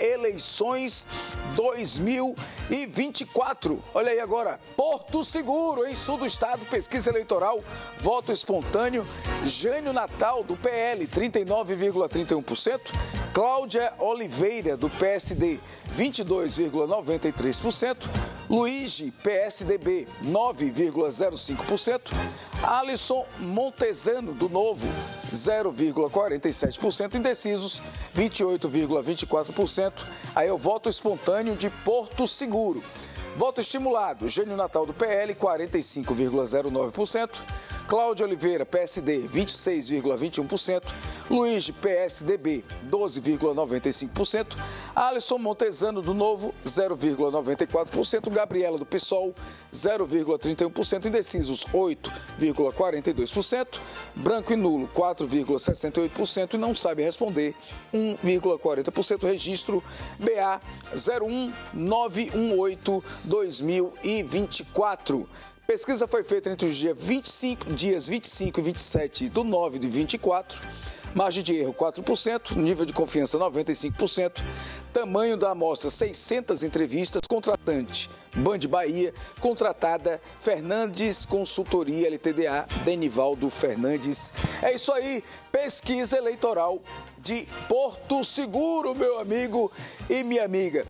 eleições 2024. Olha aí agora, Porto Seguro, em sul do estado, pesquisa eleitoral, voto espontâneo, Jânio Natal, do PL, 39,31%, Cláudia Oliveira, do PSD, 22,93%, Luigi, PSDB, 9,05%, Alisson Montezano, do Novo, 0,47%, indecisos, 28,24%. Aí é o voto espontâneo de Porto Seguro. Voto estimulado, Jânio Natal, do PL, 45,09%, Cláudia Oliveira, PSD, 26,21%, Luiz, PSDB, 12,95%, Alisson Montezano, do Novo, 0,94%, Gabriela, do PSOL, 0,31%, indecisos, 8,42%, branco e nulo, 4,68% e não sabe responder, 1,40%, registro BA 01918-2024. Pesquisa foi feita entre os dias 25 e 27 do 9 de 24, margem de erro 4%, nível de confiança 95%, tamanho da amostra 600 entrevistas, contratante Band Bahia, contratada Fernandes Consultoria LTDA, Denivaldo Fernandes. É isso aí, pesquisa eleitoral de Porto Seguro, meu amigo e minha amiga.